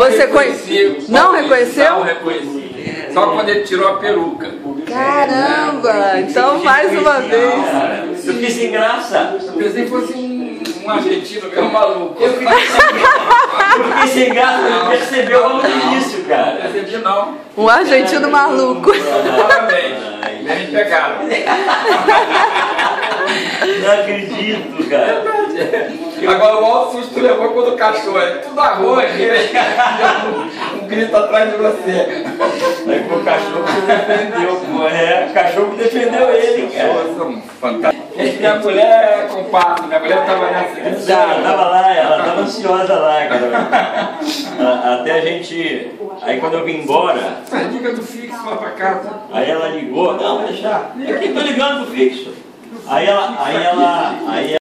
Você conheceu? Não reconheceu? Não reconheci. Só quando ele tirou a peruca. Caramba! Então, mais uma vez. Eu fiquei sem graça. Eu pensei que fosse um argentino que é um maluco. Eu fiquei sem graça, não percebeu logo no início, cara. Não percebi, não. Um argentino maluco. Parabéns. Bem pegado. Não acredito, cara. Agora o maior susto levou quando o cachorro é tudo arroz, um grito atrás de você. Aí o cachorro se defendeu, pô. É, o cachorro defendeu ele, cara. São fantásticos. Minha mulher é comparsa, minha mulher estava nessa. Ela tava lá, ela tava ansiosa lá, cara. Até a gente. Aí quando eu vim embora. Liga do fixo lá pra casa. Aí ela ligou, não, vai deixar. Liga aqui, tô ligando pro fixo. Aí ela